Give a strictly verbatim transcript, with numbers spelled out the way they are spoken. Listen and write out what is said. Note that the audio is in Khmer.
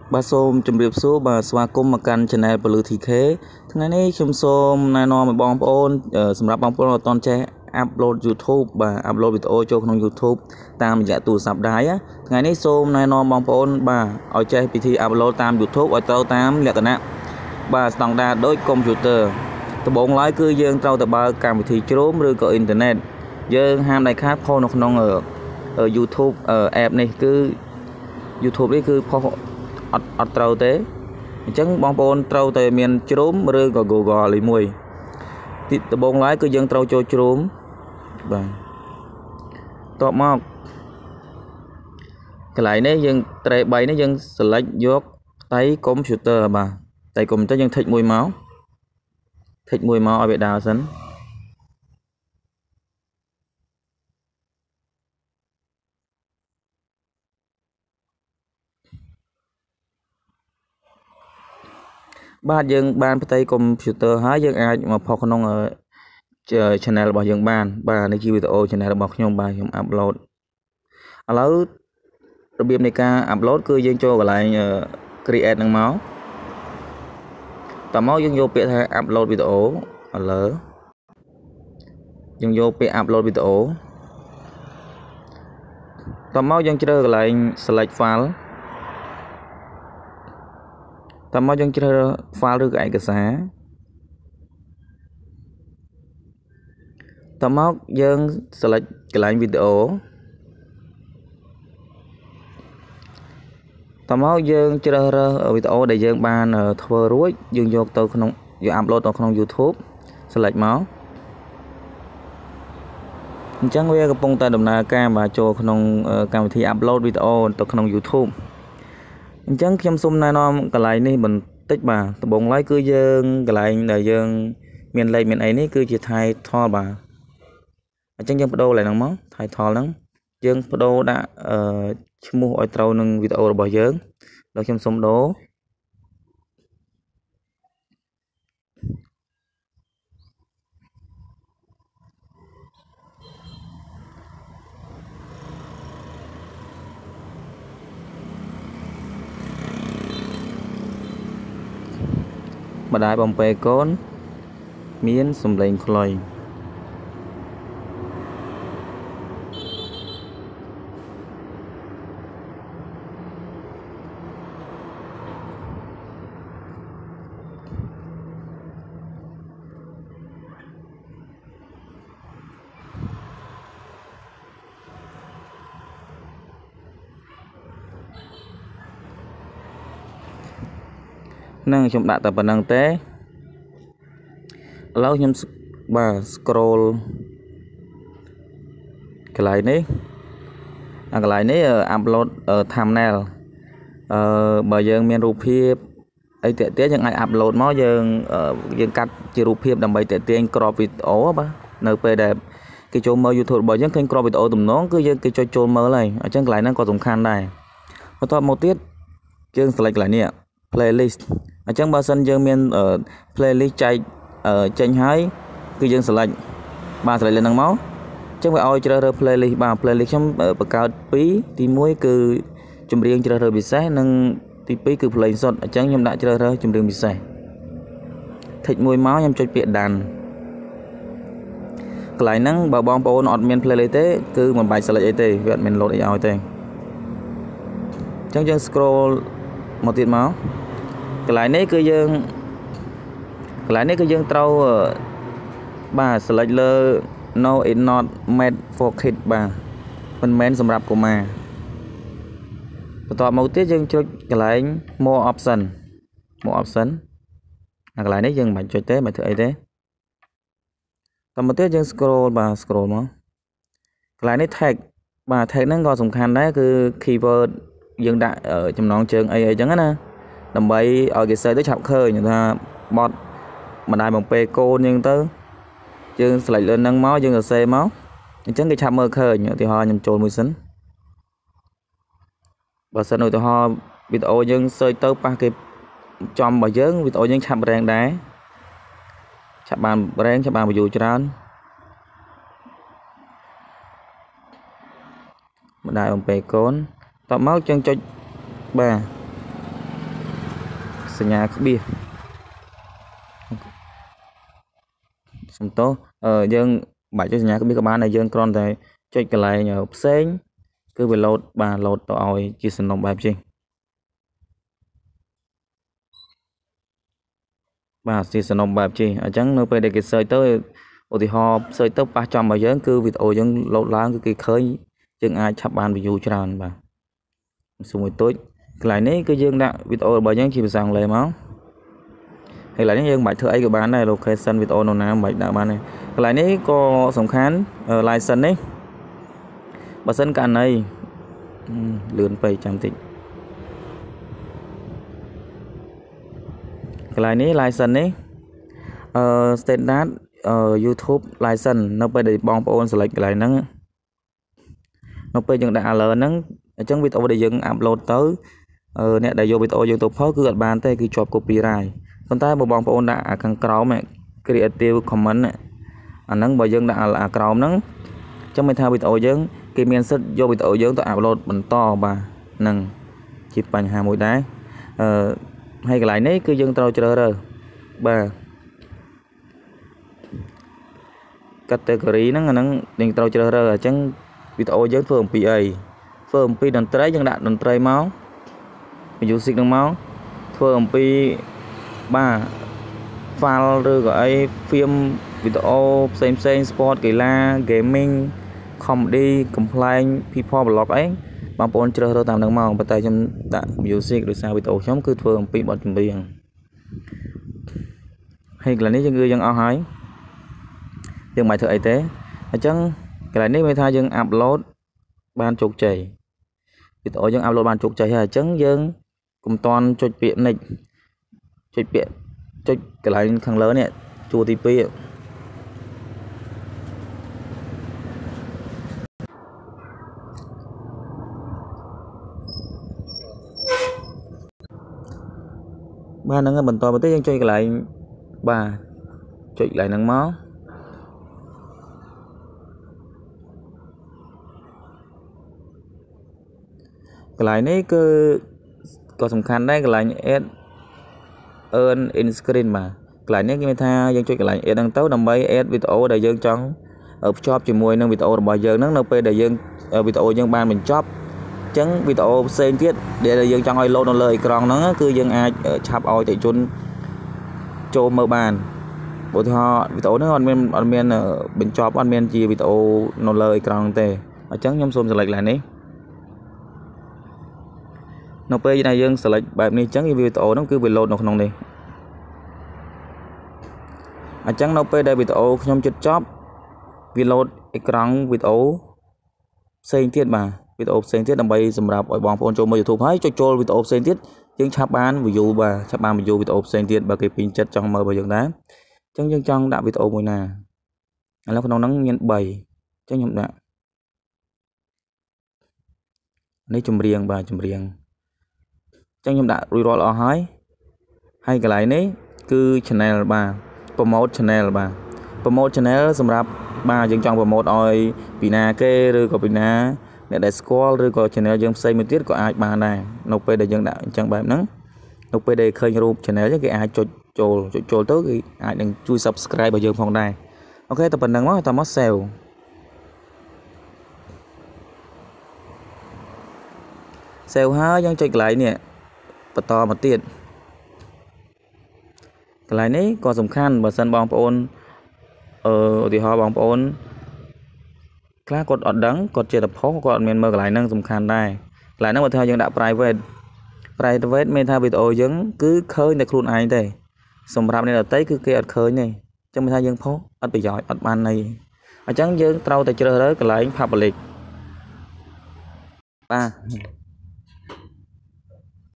Ba xôm chấm riệp số bà xóa cung mà căn channel bờ lư thì khếថ្ងៃនេះខ្ញុំសូមណែនាំឲ្យបងប្អូនសម្រាប់បងប្អូនអត់តន់ចេះ upload YouTube បាទ upload វីដេអូចូលក្នុង YouTube តាមរយៈទូរស័ព្ទដៃថ្ងៃនេះសូមណែនាំបងប្អូនបាទឲ្យចេះពិធី upload តាម YouTube ឲ្យត្រូវតាមលក្ខណៈបាទស្តង់ដារដូច computer ដំបូងឡើយគឺយើងត្រូវតែបើកកម្មវិធី Chrome ឬក៏ Internet យើងហាមដាច់ខាតផុសនៅក្នុង YouTube app នេះគឺ YouTube នេះគឺផុសអត់អត់ត្រូវទេអញ្ចឹងបងប្អូនត្រូវតែមាន Chrome ឬក៏ Google លេខមួយទីដំបូងឡើយគឺយើងត្រូវចូល Chrome បាទតបមកកន្លែងនេះយើងត្រេបីនេះយើង select យកដៃ computer បាទដៃ computer យើង thích មួយមក thích មួយមកឲ្យវាដើរសិនបាទយើងបានផ្ទៃ computer ហើយយើងអាចមកផុសក្នុង channel របស់យើងបានបាទនេះជាវីដេអូ channel របស់ខ្ញុំបាទខ្ញុំ upload ឥឡូវរបៀបនៃការ upload គឺយើងចូលកន្លែង create នឹងមកតមកយើងយកពាក្យថា upload វីដេអូឥឡូវយើងយកពាក្យ upload វីដេអូតមកយើងជ្រើសកន្លែង select file តមកយើងជ្រើស file ឬក៏ឯកសារតមកយើង select កន្លែងវីដេអូតមកយើងជ្រើសរើសវីដេអូដែលយើងបានធ្វើរួចយើងយកទៅក្នុងយក upload ទៅក្នុង YouTube select មកអញ្ចឹងវាកំពុងតែដំណើរការបាទចូលក្នុងកម្មវិធី upload វីដេអូទៅក្នុង YouTube អញ្ចឹងខ្ញុំសូមណែនាំកន្លែងនេះបន្តិចបាទដំបូងឡើយគឺយើងកន្លែងដែលយើងមានលេខមានអីនេះគឺជា title បាទអញ្ចឹងយើងបដូរឡើងហ្នឹងមក title ហ្នឹងយើងបដូរដាក់ឈ្មោះឲ្យត្រូវនឹងវីដេអូរបស់យើងដល់ខ្ញុំសូមដូរម្ដាយបំពេកូនមានសំឡេងខ្លីនឹងខ្ញុំដាក់តែប៉ុណ្្នឹងទេឥឡូវខ្ញុំបាទ scroll កន្លែងនេះអាកន្លែងនេះ upload thumbnail អឺបើយើងមានរូបភាពអីតាក់ទាញយើងអាច upload មកយើងយើងកាត់ជារូបភាពដើម្បីតាក់ទាញ crop វីដេអូបាទនៅពេលដែលគេចូលមើល YouTube របស់យើងឃើញ crop វីដេអូទំនងគឺយើងគេចុចចូលមើលហើយអញ្ចឹងកន្លែងហ្នឹងក៏សំខាន់ដែរបន្ទាប់មកទៀតយើង select កន្លែងនេះ playlist អញ្ចឹងបើសិនយើងមាន playlist ចែកចេញហើយគឺយើង select បាទ select លើហ្នឹងមកអញ្ចឹងវាឲ្យជ្រើសរើស playlist បាទ playlist ខ្ញុំបង្កើតពីរទីមួយគឺចម្រៀងជ្រើសរើសពិសេសនិងទីពីរគឺភ្លេងសុទ្ធអញ្ចឹងខ្ញុំដាក់ជ្រើសរើសចម្រៀងពិសេស thích មួយមកខ្ញុំចុចពាក្យ done កន្លែងហ្នឹងបើបងប្អូនអត់មាន playlist ទេគឺមិនបាច់ select អីទេវាអត់មាន load អីឲ្យទេអញ្ចឹងយើង scroll មកទៀតមកកន្លែងនេះគឺយើងកន្លែងនេះគឺយើងត្រូវបាទ select លើ no it's not made for kids បាទមិនមែនសម្រាប់កុមារបន្ទាប់មកទៀតយើងចុចកន្លែង more option more option អាកន្លែងនេះយើងមិនបាច់ចុចទេមិនធ្វើអីទេតមកទៀតយើង scroll បាទ scroll មកកន្លែងនេះ tag បាទ tag ហ្នឹងក៏សំខាន់ដែរគឺ keyword យើងដាក់ចំណងជើងអីអីចឹងណាដើម្បីឲ្យគេ search ទៅឆាប់ឃើញថាបត់ម្ដាយបំពេកូនយើងទៅយើង select លើហ្នឹងមកយើងសរសេរមកអញ្ចឹងគេឆាប់មើលឃើញឧទាហរណ៍ខ្ញុំចូលមួយសិនបើសិនឧទាហរណ៍វីដេអូយើង search ទៅប៉ះគេចំរបស់យើងវីដេអូយើងឆាប់ rank ដែរឆាប់បាន rank ឆាប់បាន view ច្រើនម្ដាយបំពេកូនតមកយើងចុចបាទសញ្ញាក្បៀសសំទោសអឺយើងបាច់ចុចសញ្ញាក្បៀសក៏បានតែយើងគ្រាន់តែចុចកន្លែងផ្សេងគឺវា load បាទ load ទៅឲ្យជាសំណុំបែបចេះបាទជាសំណុំបែបចេះអញ្ចឹងនៅពេលដែលគេ search ទៅឧទាហរណ៍ search ទៅប៉ះចំមកយើងគឺវីដេអូយើង load ឡើងគឺគេឃើញយើងអាចឆាប់បាន view ច្រើនបាទសួរមួយទូចកន្លែងនេះគឺយើងដាក់វីដេអូរបស់យើងជាភាសាអង់គ្លេសមកហើយកន្លែងនេះយើងមិនបាច់ធ្វើអីក៏បានដែរ location វីដេអូនោះណាមិនបាច់ដាក់បានទេកន្លែងនេះក៏សំខាន់ license នេះបើសិនករណីលឿនពេកចាំតិចកន្លែងនេះ license នេះអឺ standard អឺ YouTube license នៅពេលដែលបងប្អូន select កន្លែងហ្នឹងនៅពេលយើងដាក់ alert ហ្នឹងអញ្ចឹងវីដេអូដែលយើង upload ទៅអឺអ្នកដែលយកវីដេអូយើងទៅផុសគឺអត់បានទេគឺជាប់ copyright ប៉ុន្តែបើបងប្អូនដាក់ខាងក្រោម creative comment អាហ្នឹងបើយើងដាក់អាក្រោមហ្នឹងអញ្ចឹងមានថាវីដេអូយើងគេមានសិទ្ធយកវីដេអូយើងទៅ upload បន្តបាទហ្នឹងជាបញ្ហាមួយដែរអឺហើយកន្លែងនេះគឺយើងត្រូវជ្រើសរើសបាទ category ហ្នឹងអាហ្នឹងយើងត្រូវជ្រើសរើសអញ្ចឹងវីដេអូយើងធ្វើអំពីអីធ្វើអំពីតន្ត្រីយើងដាក់តន្ត្រីមក music ហ្នឹងមកធ្វើអំពីបាទ file ឬក៏អី film វីដេអូផ្សេងផ្សេង sport កីឡា gaming comedy complain people blog អីបងប្អូនជ្រើសរើសតាមហ្នឹងមកប៉ុន្តែខ្ញុំដាក់ music ដោយសារវីដេអូខ្ញុំគឺធ្វើអំពីបទចម្រៀងហើយកន្លែងនេះយើងគឺយើងអស់ហើយយើងមិនធ្វើអីទេអញ្ចឹងកន្លែងនេះមានថាយើង upload បានជោគជ័យវីដេអូយើង upload បានជោគជ័យហើយអញ្ចឹងយើងកុំតន់ចុចពាក្យ next ចុចពាក្យចុចកន្លែងខាងលើនេះជួរទីពីរបាទហ្នឹងបន្តមកទៀតយើងចុចកន្លែងបាទចុចកន្លែងហ្នឹងមកកន្លែងនេះគឺក៏សំខាន់ដែរកន្លែង add earn in screen បាទកន្លែងនេះគេមានថាយើងចុចកន្លែង add ហ្នឹងទៅដើម្បី add វីដេអូដែលយើងចង់ភ្ជាប់ជាមួយនឹងវីដេអូរបស់យើងហ្នឹងនៅពេលដែលយើងវីដេអូយើងបានបញ្ចប់អញ្ចឹងវីដេអូផ្សេងទៀតដែលយើងចង់ឲ្យ load នៅលើអេក្រង់ហ្នឹងគឺយើងអាចឆាប់ឲ្យអតិថិជនចូលមើលបានឧទាហរណ៍វីដេអូហ្នឹងអត់មានអត់មានបញ្ចប់អត់មានជាវីដេអូនៅលើអេក្រង់ទេអញ្ចឹងខ្ញុំសូម select កន្លែងនេះនៅពេលដែលយើង select បែបនេះអញ្ចឹងវីដេអូហ្នឹងគឺវា load នៅក្នុងនេះអញ្ចឹងនៅពេលដែលវីដេអូខ្ញុំជិតចប់វា load អេក្រង់វីដេអូផ្សេងទៀតបាទវីដេអូផ្សេងទៀតដើម្បីសម្រាប់ឲ្យបងប្អូនចូលមើល YouTube ហើយចុចចូលវីដេអូផ្សេងទៀតយើងឆាប់បាន view បាទឆាប់បាន view វីដេអូផ្សេងទៀតបើគេពេញចិត្តចង់មើលរបស់យើងដែរអញ្ចឹងយើងចង់ដាក់វីដេអូមួយណាឥឡូវក្នុងហ្នឹងមានបីអញ្ចឹងខ្ញុំដាក់នេះចម្រៀងបាទចម្រៀងអញ្ចឹងខ្ញុំដាក់រួចរាល់អស់ហើយហើយកន្លែងនេះគឺ channel បាទ promote channel បាទ promote channel សម្រាប់បាទយើងចង់ promote ឲ្យពីណាគេឬក៏ពីណាអ្នកដែលស្គាល់ឬក៏ channel យើងផ្សេងមួយទៀតក៏អាចបានដែរនៅពេលដែលយើងដាក់អញ្ចឹងបែបហ្នឹងនៅពេលដែលឃើញរូប channel គេអាចចុចចូលចុចចូលទៅគេអាចនឹងជួយ subscribe របស់យើងផងដែរអូខេតែប៉ុណ្្នឹងមកតមក save save ហើយយើងចុចកន្លែងនេះបន្តមកទៀតកន្លែងនេះក៏សំខាន់បើសិនបងប្អូនអឺឧទាហរណ៍បងប្អូនខ្លះគាត់អត់ដឹងគាត់ជាតែផុសគាត់អត់មានមើលកន្លែងហ្នឹងសំខាន់ដែរកន្លែងហ្នឹងបើថាយើងដាក់ private private មានថាវីដេអូយើងគឺឃើញតែខ្លួនឯងទេសម្រាប់អ្នកដទៃគឺគេអត់ឃើញទេអញ្ចឹងមានថាយើងផុសអត់ប្រយោជន៍អត់បានន័យអញ្ចឹងយើងត្រូវតែជ្រើសរើសកន្លែង public បាទ